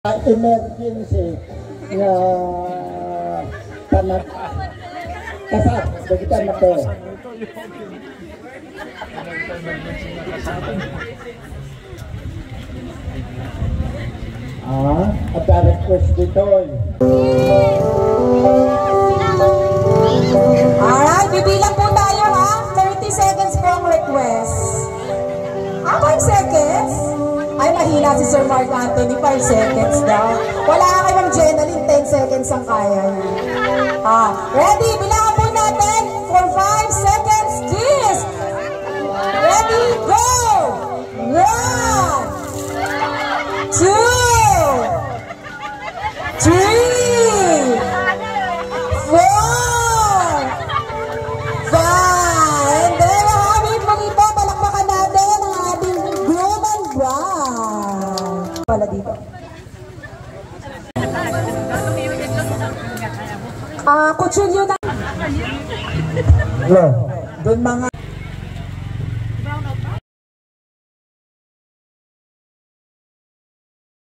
emergency na panat kasat begitu na to. At request dito. Alright, bibilang po tayo ha. 30 seconds po ang request. 5 seconds? Ay, mahina si Sir Mark Anthony, 5 seconds daw. Wala ka kay Ma'am Jenaline, 10 seconds ang kaya niya. Ready? Bilangan po natin for 5 seconds, please. Ready? Go! 1, 2, 3, 4, 5. And then, maraming pong ito, palakpakan natin ang ating groom and bride. Pala dito. Kutsulyo na. Doon mga